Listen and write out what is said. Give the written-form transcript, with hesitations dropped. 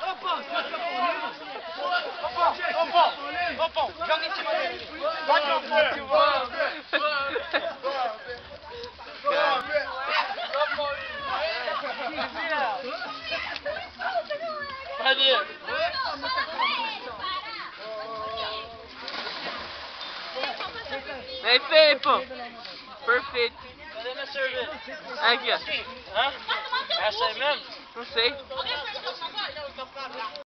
Opa, joga em cima dele. Bate o pão. Cadê? É isso aí, pô. Perfeito. Cadê minha cerveja? Aqui, ó. Hã? Essa aí mesmo? Não sei.